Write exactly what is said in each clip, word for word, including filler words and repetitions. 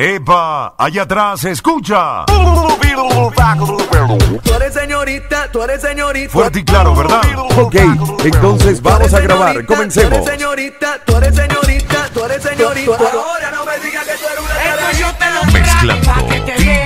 ¡Epa! Allá atrás se escucha. Tú eres señorita, tú eres señorita. Fuerte y claro, ¿verdad? Ok, entonces vamos a grabar. Comencemos. Tú eres señorita, tú eres señorita, tú eres señorita. Ahora no me digas que tú eres una carajita. Mezclando D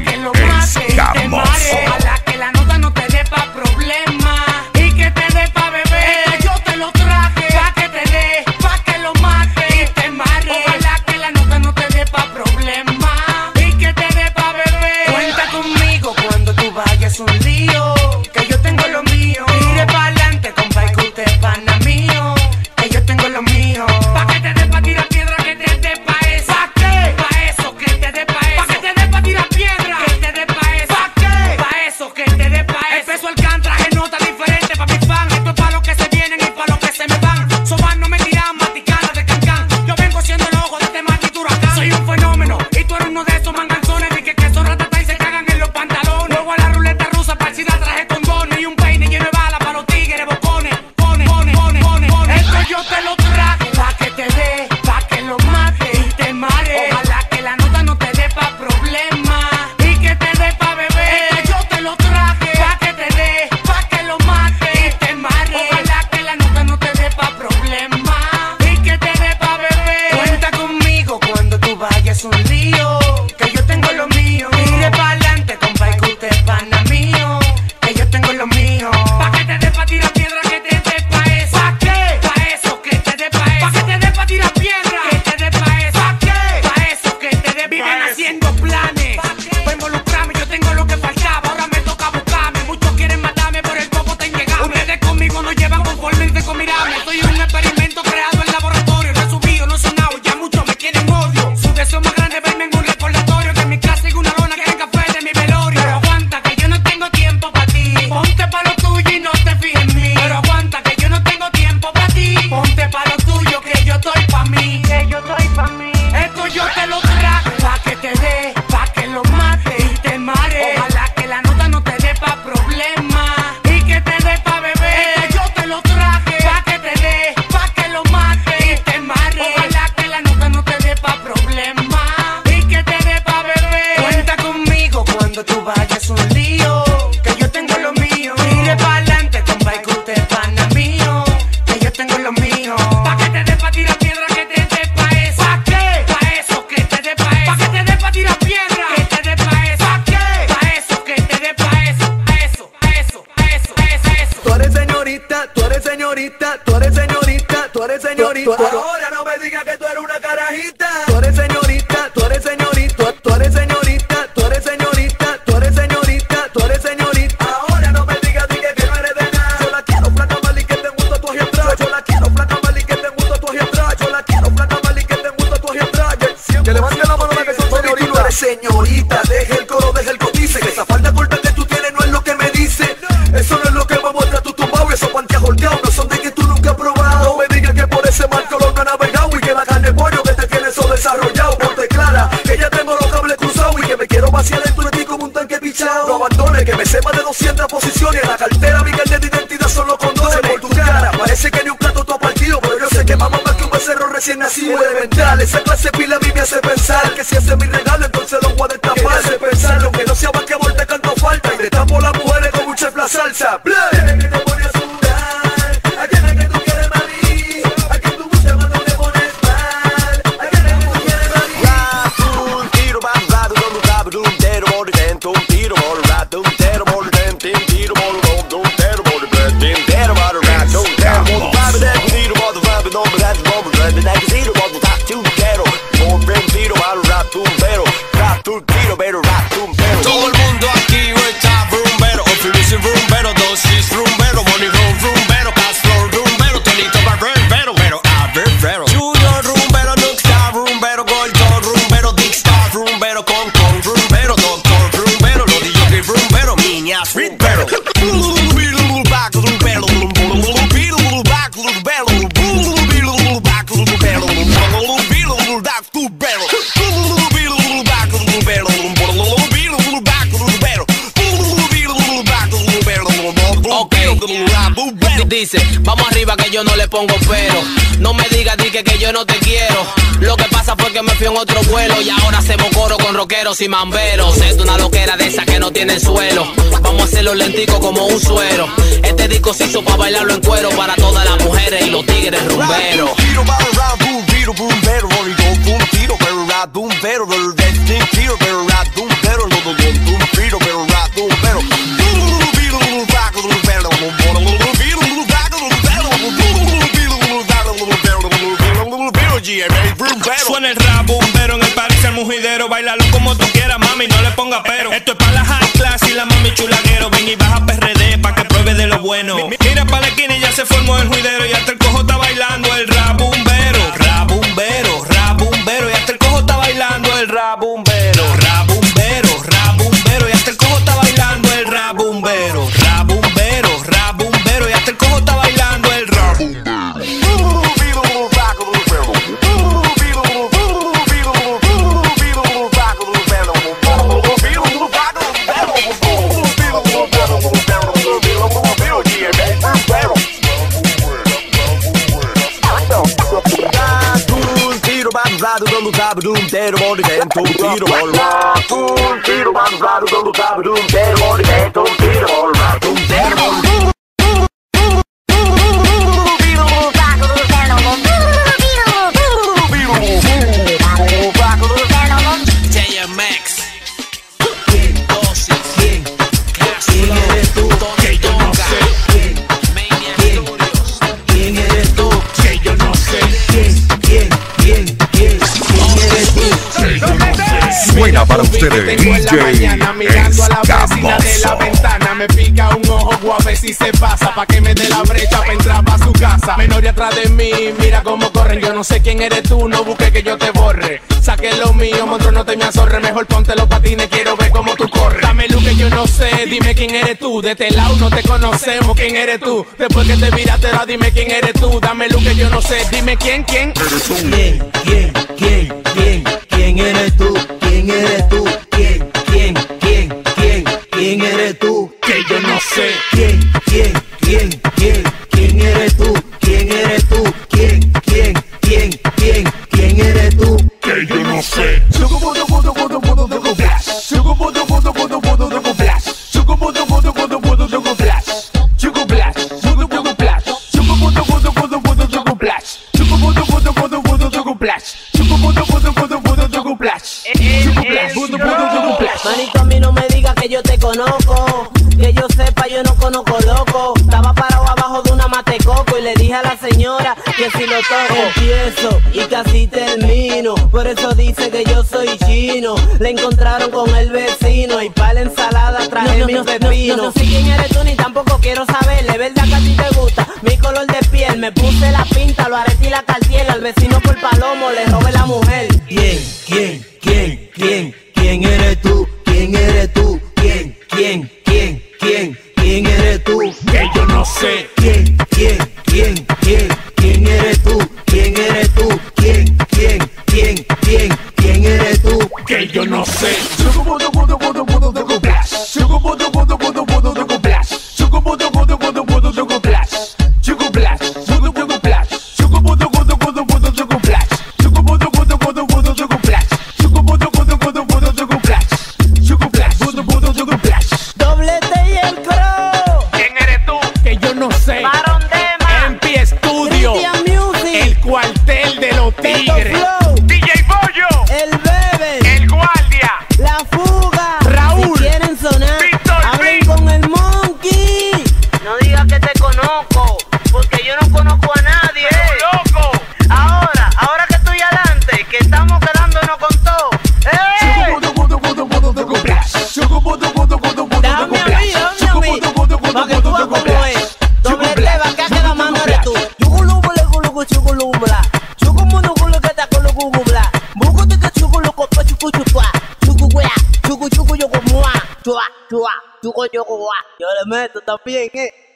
J Escamos. Ojalá que la nota no te dé pa' problemas y que te dé pa' beber. Esto yo te lo traje pa' que te dé, pa' que lo mate y te mare. Ojalá que la nota no te dé pa' problemas y que te dé pa' beber. Cuenta conmigo cuando tú vayas un lío, que yo tengo lo mío. Tire pa'lante, compa, y que usted es pana mío, que yo tengo lo mío. Pa' que te dé pa' tirar piedra, que te dé pa' eso. ¿Pa' qué? Pa' eso, que te dé pa' eso. Pa' que te dé pa' tirar piedra, que te dé pa' eso. ¿Pa' qué? Pa' eso, que te dé pa' eso. El peso Alcántara es nota diferente pa' mis fans. Esto es pa' los que se vienen y pa' los que se me van. Soban no me tiran, maticana de cancán. Yo vengo siendo el ojo de este maldito huracán. Soy un fenómeno y tú eres uno de esos manganzones de que, que son ratatas y se cagan en los pantalones. Luego a la ruleta rusa para si traje condones y un peine lleno de balas para los tigres bocones. Pone, pone, pone, pone, pone. Esto yo te lo traje pa' que te dé, pa' que lo mate y te mare. Ojalá que la nota no te dé pa' problemas y que te dé pa' beber. Esto yo te lo traje pa' que te dé, pa' que lo mate y te mare. Ojalá que la nota no te dé pa' problemas y que te dé pa' beber. Cuenta conmigo cuando tú vayas un lío, que yo tengo lo mío. Tire pa'lante, compa, y que usted es pana mío, que yo tengo lo mío. Pa' que te dé pa' tirar piedra, que te dé pa' eso. ¿Pa' qué? Pa' eso, que te dé pa' eso. Pa' que te dé pa' tirar piedra, que te dé pa' eso. ¿Pa' qué? Pa' eso, que te dé pa' eso. Viven haciendo planes pa' involucrarme, yo tengo lo que faltaba, ahora me toca buscarme. Muchos quieren matarme, por el poco te llegamos. Ustedes conmigo no llevan conformarse con mirarme. Soy un experimento creado en laboratorio, no he subido, no he sonado, ya muchos me tienen odio. Su deseo más grande es verme en un recordatorio, que en mi casa hay una lona que es café de mi velorio. Pero aguanta que yo no tengo tiempo pa' ti, ponte pa' lo tuyo y no te fijes en mí. Pero aguanta que yo no tengo tiempo pa' ti, ponte pa' lo tuyo, que yo estoy pa' mí, que yo estoy pa' mí. Esto yo te lo traje pa' que te dé, pa' que lo mate y te mare. Ojalá que la nota no te dé pa' problemas y que te dé pa' beber. Esto yo te lo traje pa' que te dé, pa' que lo mate y te mare. Ojalá que la nota no te dé pa' problemas y que te dé pa' beber. Cuenta conmigo cuando tú vayas un lío, que yo tengo lo mío. Tire pa'lante, compa, y que usted es pana mío, que yo tengo lo mío. Pa' que te dé pa' tirar piedra, que te dé pa' eso. ¿Pa' qué? Pa' eso, que te dé pa' eso. Pa' que te dé pa' tirar piedra, que te dé pa' eso. ¿Pa' qué? Pa' eso, que te dé pa' eso. Pa' eso, pa' eso, pa' eso, pa' eso, eso. Tú eres señorita, tú eres señorita, tú eres señorita, tú eres señorita. Ahora no me digas que tú eres una carajita. Tú eres señorita, tú eres señorita, tú eres señorita, tú eres señorita, tú eres señorita, tú eres señorita. Ahora no me digas diga que no eres de nada. Yo la quiero flaca mal y que te gusta tu atrás. Yo la quiero flaca mal y que te gusta tu atrás. Yo la quiero flaca mal y que te gusta tu atrás. Que levante la mano la que son señorita. Tú eres señorita, deja el coro, deja el cotice. Que esa falda corta que tú tienes no es lo que me dice. Eso no es lo que me muestra tu tumbao. Y esos panties holgados no son de que tú nunca has probado. No me digas que por ese mal color no has navegado. Y que la carne pollo que te tiene eso desarrollado. Ponte clara, que ya tengo los cables cruzados. Y que me quiero vaciar dentro de ti como un tanque pichado. No abandones, que me sepa de doscientas posiciones. En la cartera mi carnet de identidad son los condones. Por tu cara, parece que ni un plato tú has partido. Pero yo sé que mamá más que un becerro recién nacido. Elemental, esa clase pila a mí me hace pensar que si hace mi regalo entonces lo voy a destapar. Me hace pensar, aunque no sea basquetbol te canto falta. Y le tapo las mujeres con un chef la salsa. Dime que te pone a sudar, a quién es que tú quieres malir, a quien tú buscas cuando te pones mal, a quién es que tú quieres malir. Un tiro más raro, no lo sabe, un tero por dentro, un tiro por rato, un tero por dentro, un tiro por dentro, un tero por dentro, un tero por rato, un tero por dentro, un tiro por dentro, no me das bomba, no me das tiro por dentro, un tero por dentro, tiro por rato, un tero, rato, un tiro, pero rato, un tero. Todo el mundo aquí está rumbero, Ophidian rumbero, dosis rumbero, Monigo rumbero, Castro rumbero, Tonito Barbero, pero a ver, pero Junior rumbero, Nuxstar rumbero, Gordo rumbero, Dickstar rumbero, con con rumbero, Doctor rumbero, lo di yo que rumbero, niñas rumbero. Back rumbero, back rumbero, back rumbero, back rumbero. Dice, vamos arriba que yo no le pongo pero. No me diga, diga Dije que yo no te quiero. Lo que pasa fue que me fui en otro vuelo y ahora hacemos coro con rockeros y mamberos. Es una loquera de esa que no tiene suelo. Vamos a hacerlo lentico como un suero. Este disco se hizo para bailarlo en cuero para todas las mujeres y los tigres rumberos. Suena el rap bombero en el parque el mujidero. Báilalo como tú quieras, mami, no le ponga pero. Esto es para la high class y la mami chulaguero. Ven y baja P R D pa' que pruebe de lo bueno. Mira pa' la esquina y ya se formó el juidero. Y hasta el cojo está bailando el rap bombero. Rap bombero, rap bombero. Y hasta el cojo está bailando el rap bombero. Rap bombero, rap bombero. Y hasta el cojo está bailando el rap bombero. Rap bombero, rap bombero. Y hasta el cojo está bailando el rap bombero. Dando cabo de um tero, onde dentro um tiro, bola. Um tiro, mandado, dando cabo de um tero, onde dentro um tiro, bola. Um tiro, bola. J M X, dosis, ¿quién eres tú? Que yo no sé. Mania Studios, ¿quién eres tú? Que yo no sé. ¿Quién, quién, quién, quién? Suena para ustedes Tengo en la mañana mirando a la vecina de la Escamoso. ventana. Me pica un ojo, guau, a ver si se pasa. Pa' que me dé la brecha pa' entrar pa' su casa. Menor y atrás de mí, mira cómo corren. Yo no sé quién eres tú, no busques que yo te borre. Saque lo mío, monstruo, no te me azorre. Mejor ponte los patines, quiero ver cómo tú corres. Dame luz que yo no sé, dime quién eres tú. De este lado no te conocemos, quién eres tú. Después que te viraste, ahora dime quién eres tú. Dame luz que yo no sé, dime quién, quién. ¿Quién, quién, quién, quién, quién eres tú? ¿Quién eres tú? ¿Quién, quién, quién, quién, quién eres tú? Que yo no sé. ¿Quién, quién, quién, quién, quién eres tú? ¿Quién eres tú? ¿Quién, quién, quién, quién, quién eres tú? Que yo no sé. Manito, a mí no me digas que yo te conozco. Que yo sepa, yo no conozco loco. Estaba parado abajo de una mate coco y le dije a la señora que si lo toco empiezo y casi termino. Por eso dice que yo soy chino. Le encontraron con el vecino y para la ensalada traje No, no, mi no, pepino. no, no, No sé quién eres tú ni tampoco quiero saber. De verdad que a ti te gusta mi color de piel. Me puse la pinta, lo areté y la cartier. Al vecino por palomo le robé la mujer. ¿Quién, quién, quién, quién, quién eres tú? ¿Quién eres tú? ¿Quién, quién, quién, quién, quién eres tú? Que yo no sé. ¿Quién, quién, quién, quién, quién eres tú? ¿Quién eres tú? ¿Quién, quién, quién, quién, quién eres tú? Que yo no sé. Doblete y el crow. ¿Quién eres tú? Que yo no sé. Barón Dema. M P Studio. Christian Music. El cuartel de los Teto tigres. Flow. D J Bollo. El Bebe. El guardia. La fuga. Raúl. Si quieren sonar, Víctor hablen Vic. con el Monkey. No digas que te conozco, porque yo no conozco a nadie. Loco. Ahora, ahora que estoy adelante, que estamos quedándonos con todo. ¡Eh! Dame a mí, dame a mí, pa' que tú veas cómo es. Doblete, va que queda mano eres tú. Chuculubule, culucu, chuculubla. Chucumunu, que te culubula. Bucuti, que chuculuco, pa' chucuchucua. Chucucuea, chucu, chucu, yo como chua, chua, chucu, yo como. Yo le meto también, eh.